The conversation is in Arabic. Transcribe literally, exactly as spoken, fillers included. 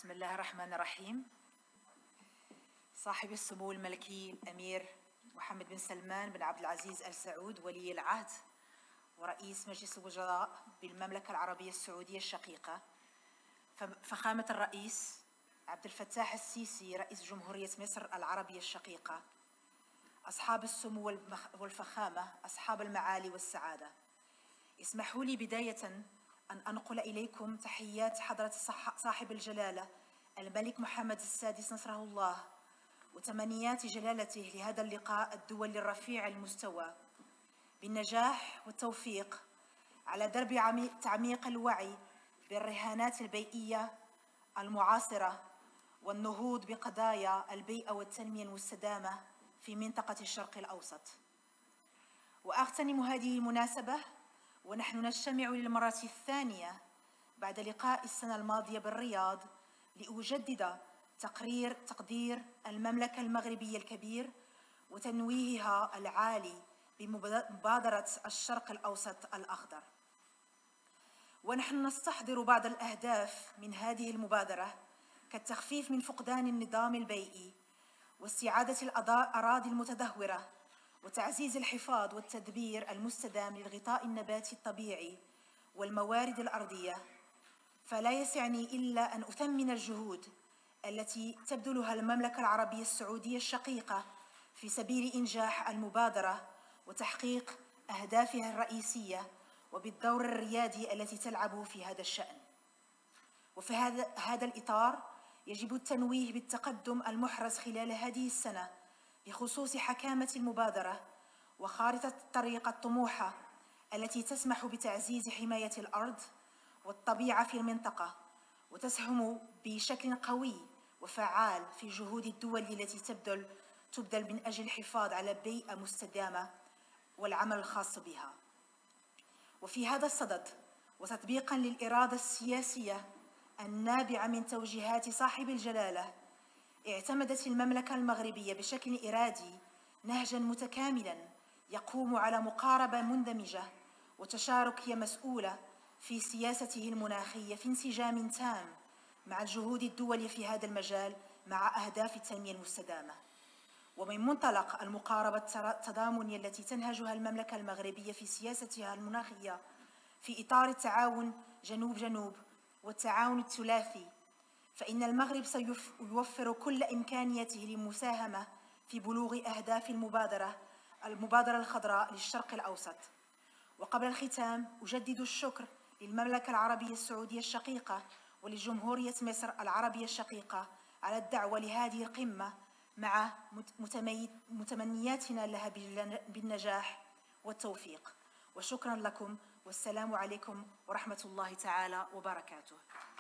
بسم الله الرحمن الرحيم. صاحب السمو الملكي الأمير محمد بن سلمان بن عبد العزيز آل سعود ولي العهد ورئيس مجلس الوزراء بالمملكة العربية السعودية الشقيقة، فخامة الرئيس عبد الفتاح السيسي رئيس جمهورية مصر العربية الشقيقة، أصحاب السمو والفخامة، أصحاب المعالي والسعادة، اسمحوا لي بداية أن أنقل إليكم تحيات حضرة صاحب الجلالة الملك محمد السادس نصره الله، وتمنيات جلالته لهذا اللقاء الدولي الرفيع المستوى بالنجاح والتوفيق على درب تعميق الوعي بالرهانات البيئية المعاصرة والنهوض بقضايا البيئة والتنمية المستدامة في منطقة الشرق الأوسط. وأغتنم هذه المناسبة ونحن نجتمع للمرة الثانية بعد لقاء السنة الماضية بالرياض لأجدد تقرير تقدير المملكة المغربية الكبير وتنويهها العالي بمبادرة الشرق الأوسط الأخضر. ونحن نستحضر بعض الأهداف من هذه المبادرة كالتخفيف من فقدان النظام البيئي واستعادة الأراضي المتدهورة وتعزيز الحفاظ والتدبير المستدام للغطاء النباتي الطبيعي والموارد الأرضية. فلا يسعني إلا أن أثمن الجهود التي تبذلها المملكة العربية السعودية الشقيقة في سبيل إنجاح المبادرة وتحقيق أهدافها الرئيسية وبالدور الريادي التي تلعب في هذا الشأن. وفي هذا هذا الإطار يجب التنويه بالتقدم المحرز خلال هذه السنة بخصوص حكامة المبادرة وخارطة الطريق الطموحة التي تسمح بتعزيز حماية الأرض والطبيعة في المنطقة وتسهم بشكل قوي وفعال في جهود الدول التي تبذل تبذل من أجل الحفاظ على بيئة مستدامة والعمل الخاص بها. وفي هذا الصدد وتطبيقاً للإرادة السياسية النابعة من توجيهات صاحب الجلالة، اعتمدت المملكة المغربية بشكل إرادي نهجاً متكاملاً يقوم على مقاربة مندمجة وتشاركية مسؤولة في سياسته المناخية في انسجام تام مع الجهود الدولية في هذا المجال مع أهداف التنمية المستدامة. ومن منطلق المقاربة التضامنية التي تنهجها المملكة المغربية في سياستها المناخية في إطار التعاون جنوب جنوب والتعاون الثلاثي، فإن المغرب سيوفر كل إمكانياته للمساهمة في بلوغ أهداف المبادرة المبادرة الخضراء للشرق الأوسط. وقبل الختام أجدد الشكر للمملكة العربية السعودية الشقيقة ولجمهورية مصر العربية الشقيقة على الدعوة لهذه القمة مع متمنياتنا لها بالنجاح والتوفيق. وشكرا لكم والسلام عليكم ورحمة الله تعالى وبركاته.